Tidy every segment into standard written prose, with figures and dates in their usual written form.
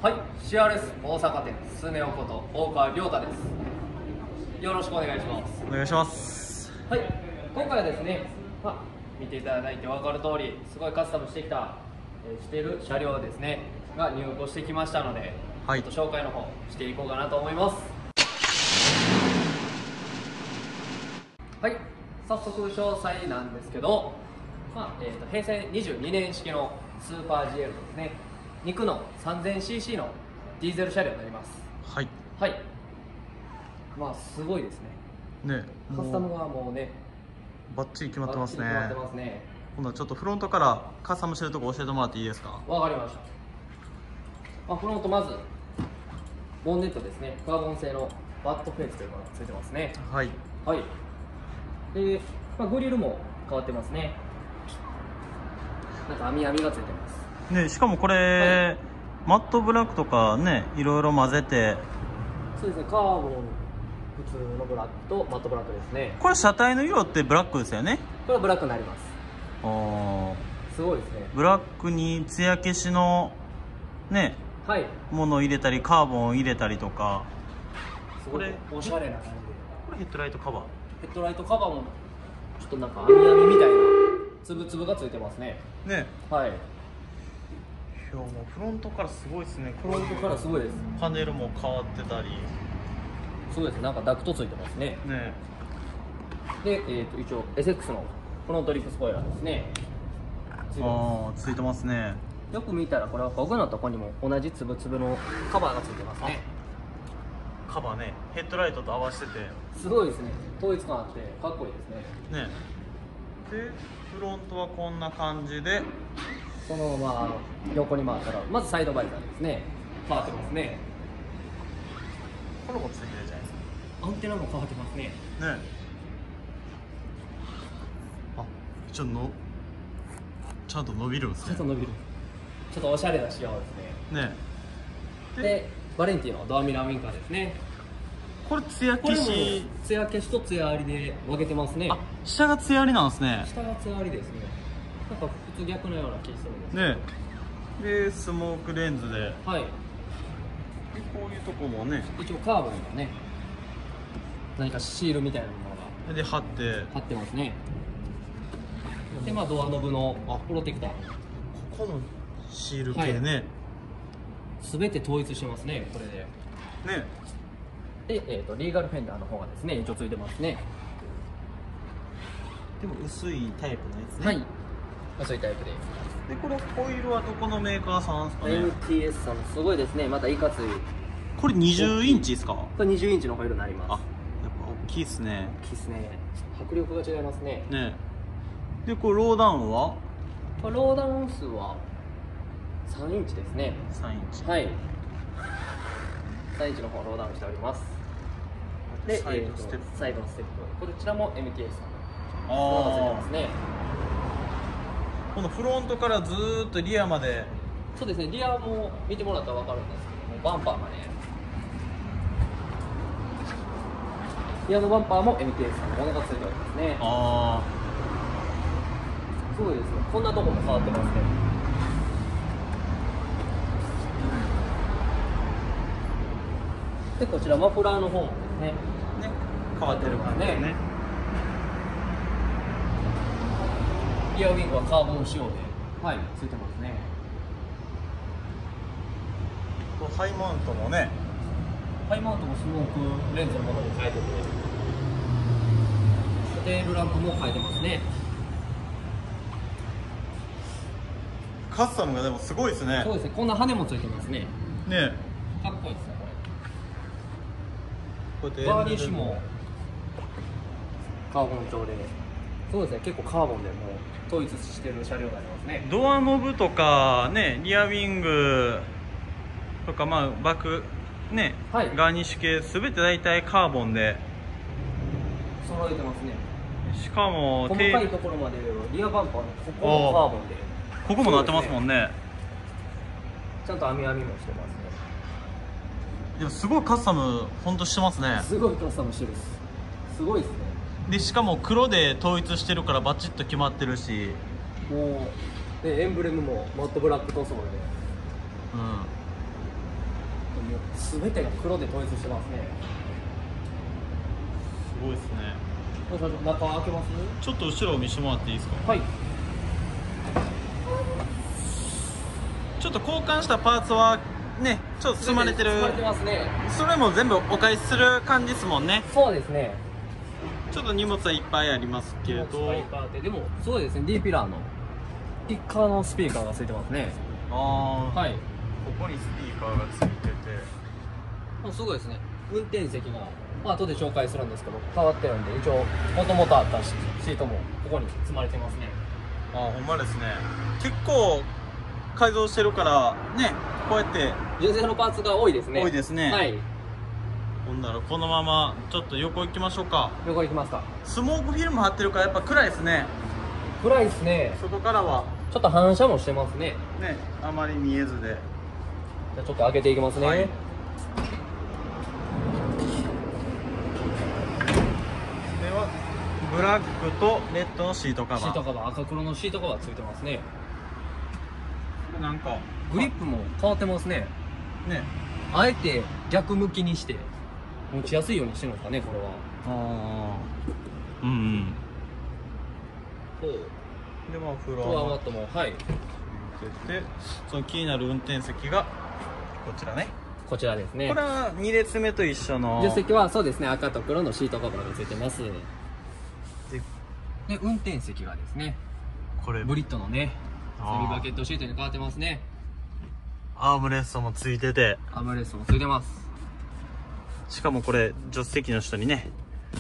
はい、CRS 大阪店スネ夫こと大川亮太です。よろしくお願いします。 お願いします。 はい、今回はですね、見ていただいて分かる通り、すごいカスタムしてきた、している車両ですねが入庫してきましたので、 はい、 ちょっと紹介の方していこうかなと思います。はい、早速詳細なんですけど、平成22年式のスーパー GL ですね。2の 3000cc のディーゼル車両になります。 はい。 はい。すごいですね。 ね、 カスタムがもうね、 バッチリ決まってますね。 決まってますね。 今度はちょっとフロントからカスタムしてるとこ教えてもらっていいですか？ わかりました。フロントまずボンネットですね。カーボン製のバットフェイスというのがついてますね。 はい。 はい。で、グリルも変わってますね。なんか網がついてます。 ね、しかもこれ、マットブラックとかね、いろいろ混ぜて。 そうですね、カーボン普通のブラックとマットブラックですね。 これ車体の色ってブラックですよね。 これはブラックになります。すごいですね。 ブラックに艶消しのね、ものを入れたりカーボンを入れたりとか。 これおしゃれな感じで。 これヘッドライトカバー。 ヘッドライトカバーもちょっとなんか網網みたいなつぶつぶがついてますね。 ね。 はい。 いや、もうフロントからすごいですね。 フロントからすごいです。 パネルも変わってたり。 そうですね。なんかダクトついてますね。 ね。 で、一応 SX のフロントリップスポイラーですね。 ついてますね。 よく見たらこれは僕のとこにも同じつぶつぶのカバーがついてますね。 カバーね、ヘッドライトと合わせててすごいですね。統一感あってかっこいいですね。 ね。で、フロントはこんな感じで、 そのまま横に回ったらまずサイドバイザーですね。変わってますね。 これもついてるじゃないですか。 アンテナも変わってますね。 ね。一応ちゃんと伸びるんですね。 ちょっと伸びる。ちょっとおしゃれな仕様ですね。 ね。 で、バレンティのドアミラーウィンカーですね。 これ艶消し。 艶消しと艶ありで分けてますね。 下が艶ありなんですね。 下が艶ありですね。なんか普通逆のような気するんですね。で、スモークレンズで。 はい。 で、こういうとこもね。 一応カーボンのね、何かシールみたいなものがで貼ってますね。で、ドアノブのプロテクター。 ここのシール系ね。 すべて統一してますね、これで。 ね。 で、リーガルフェンダーの方がですね、一応ついてますね。 でも薄いタイプのやつね。 はい。薄いタイプで。 で、これホイールはどこのメーカーさんですかね。 MTS さん、すごいですね。またいかつい。 これ20インチですか？ これ20インチのホイールになります。 やっぱ大きいですね。 大きいですね。迫力が違いますね。 ね。で、これローダウンは？ ローダウン数は3インチですね。 3インチ。 はい。3インチの方ローダウンしております。で、 サイドのステップ。 こちらも MTS さんのものがついてますね。 このフロントからずーっとリアまで。 そうですね。リアも見てもらったら分かるんですけども、バンパーまで。リアのバンパーも MTS さんのものがついておりますね。すごいですね。こんなとこも変わってますね。で、こちらマフラーの方もですね。 変わってるからね。 リアウィングはカーボン仕様で、ついてますね。 ハイマウントもね。 ハイマウントもスモークレンズのものに変えてて、テールランプも変えてますね。 カスタムがでもすごいですね。 そうですね。こんな羽もついてますね。 ね。 かっこいいですね、 これ。 ガーニッシュもカーボン調で。そうですね。結構カーボンでも統一してる車両がありますね。 ドアノブとかね、リアウィングとかバックね、ガーニッシュ系すべて大体カーボンで揃えてますね。 しかも細かいところまでリアバンパーのここもカーボンで、 ここもなってますもんね。 ちゃんと網網もしてますね。 でもすごいカスタム本当してますね。 すごいカスタムしてるです。すごいですね。 でしかも黒で統一してるからバチッと決まってるし、 もうでエンブレムもマットブラック塗装で、 全てが黒で統一してますね。 すごいですね。 中開けます？ ちょっと後ろを見せてもらっていいですか？ はい。 ちょっと交換したパーツはね、ちょっと積まれてる。 積まれてますね。 それも全部お返しする感じですもんね。 そうですね。 ちょっと荷物はいっぱいありますけど、 でもすごいですね。D ピラーのピッカーのスピーカーがついてますね。 ああ、 はい。 ここにスピーカーがついてて、 すごいですね。運転席が、後で紹介するんですけど変わってるんで、一応もともとあったシートもここに積まれてますね。 ああ、ほんまですね。結構改造してるからね、こうやって純正のパーツが多いですね。 多いですね。 はい。 ほんならこのままちょっと横行きましょうか。 横行きますか。 スモークフィルム貼ってるからやっぱ暗いですね。 暗いですね。 外からはちょっと反射もしてますね。 ね、あまり見えずで。 じゃあちょっと開けていきますね。 はい、ではブラックとレッドのシートカバー。 シートカバー、赤黒のシートカバーついてますね。 なんかグリップも変わってますね。 ね、 あえて逆向きにして持ちやすいようにしてるんですかね、これは。 ああ、うんうん。 そうでまあフロフロアアマットもはいついてて、その気になる運転席がこちらね。 こちらですね。 これは2列目と一緒の助手席はそうですね、赤と黒のシートカバーがついてます。 で、 運転席がですね、 これブリットのねセあーミバケットシートに変わってますね。 アームレストもついてて、 アームレストもついてます。 しかもこれ助手席の下にね、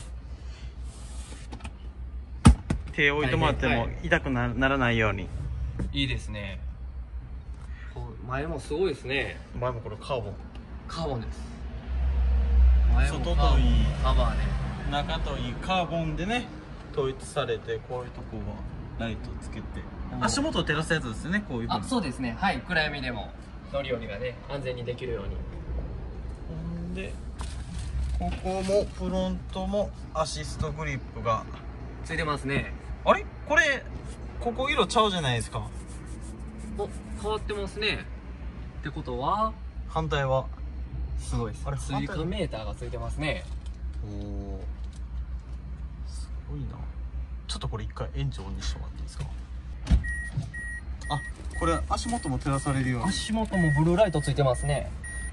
手を置いてもらっても痛くならないように。 いいですね。前もすごいですね。 前もこれカーボン、 カーボンです。前も外といいカバーね。 中といいカーボンでね統一されて、こういうとこはライトつけて足元を照らすやつですよね、こういうそうですね。はい、暗闇でも乗り降りがね安全にできるように。 ほんでここもフロントもアシストグリップがついてますね。 あれ、これここ色ちゃうじゃないですか。 お、変わってますね。ってことは反対はすごいです。 あれ追加メーターがついてますね。 おお、すごいな。ちょっとこれ一回エンジンオンにしてもらっていいですか。あ、これ足元も照らされるように。 足元もブルーライトついてますね。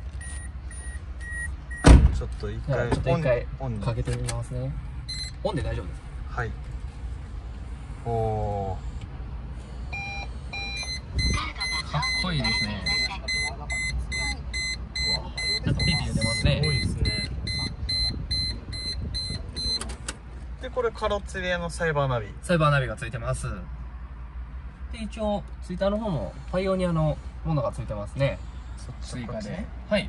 ちょっと一じゃあ回ちょっと一回オンにかけてみますね。オンで大丈夫ですか？ はい。おお、 かっこいいですね。なんかピピ言ってますね。 すごいですね。でこれカロッツェリアのサイバーナビ。 サイバーナビがついてます。で一応ツイッターの方もパイオニアのものがついてますね。 そっち追加で、 ね。 はい。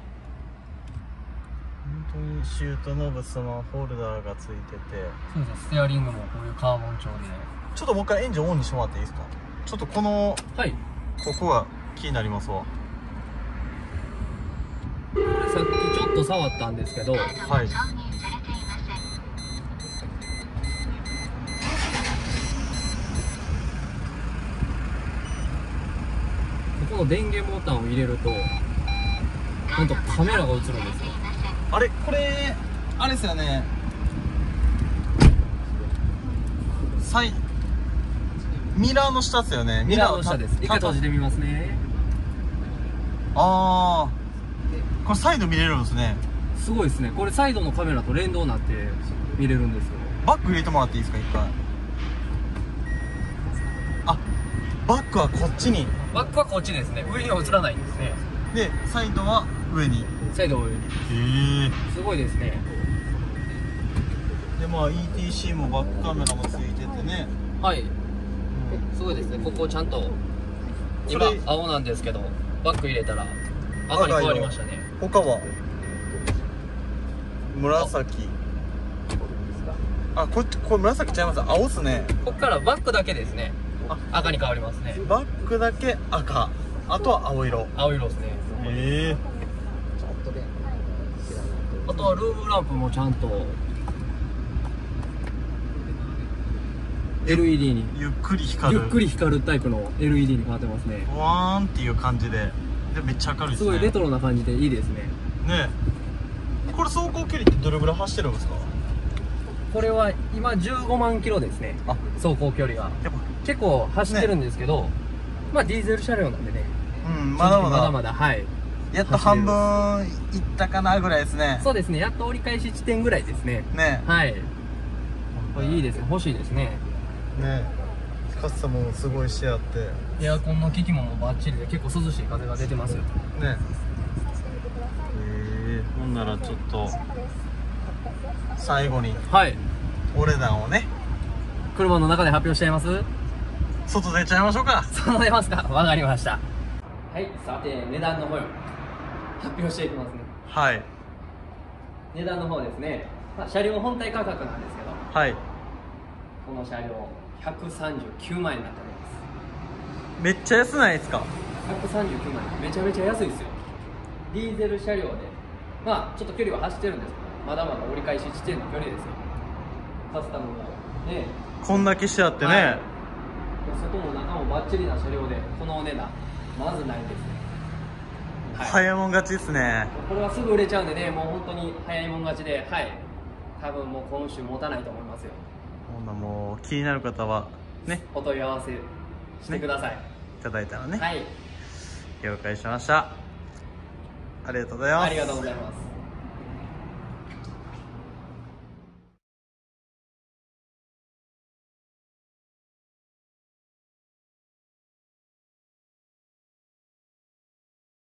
本当にシュートノブ、そのホルダーがついてて、 そうです。ステアリングもこういうカーボン調で。 ちょっともう一回エンジンオンにしてもらっていいですか。ちょっとこのはい。 ここが気になりますわ。 これさっきちょっと触ったんですけど、 はい。 ここの電源ボタンを入れるとなんとカメラが映るんですよ。 あれ、これあれですよね。ミラーの下ですよね。 ミラーの下です。一回閉じてみますね。 ああ、これサイド見れるんですね。 すごいですね。これサイドのカメラと連動になって見れるんですよ。 バック入れてもらっていいですか、一回。あ、バックはこっちに。 バックはこっちですね。上には映らないんですね。 で、サイドは上に。 サイドは上に。 へえ。 すごいですね。 で、まあ ETC もバックカメラもついててね。 はい。すごいですね。ここちゃんと今青なんですけど、バック入れたら赤に変わりましたね。 他は紫。あ、これ紫ちゃいます。青っすね。 ここからバックだけですね。赤に変わりますね。 バックだけ赤、あとは青色。 青色ですね。 へえ。 あとはルームランプもちゃんと LED にゆっくり光る。 ゆっくり光るタイプの LED に変わってますね。 ワーンっていう感じで、めっちゃ明るいですね。 すごいレトロな感じでいいですね。 ねえ、これ走行距離ってどれぐらい走ってるんですか？ これは今15万キロですね。走行距離が結構走ってるんですけど、ね、まあディーゼル車両なんでね、 まだまだはい、 やっと半分いったかなぐらいですね。 そうですね、やっと折り返し地点ぐらいですね。 ね、 はい、これいいですね、欲しいですね。 ね、カスタムもすごいしてあって、 エアコンの機器もバッチリで結構涼しい風が出てますよね。 ほんならちょっと最後にはいお値段をね、 車の中で発表しちゃいます？ 外出ちゃいましょうか。 そう出ますか、わかりました。はい、さて値段の方よ発表していきますね。 はい、 値段の方ですね、まあ、車両本体価格なんですけど、 はい、 この車両139万円になっております。 めっちゃ安ないですか 139万円、めちゃめちゃ安いですよ。ディーゼル車両で、まあちょっと距離は走ってるんですけど、まだまだ折り返し地点の距離ですよ。カスタムもね、 こんだけしてあってね、 はい、外も中もバッチリな車両でこのお値段まずないですね。はい、 早いもん勝ちですね。 これはすぐ売れちゃうんでね、もう本当に早いもん勝ちで、はい、多分もう今週持たないと思いますよ。 ほんなもう気になる方はね、 お問い合わせしてください。 いただいたらね、 はい、 了解しました。ありがとうございます。 ありがとうございます。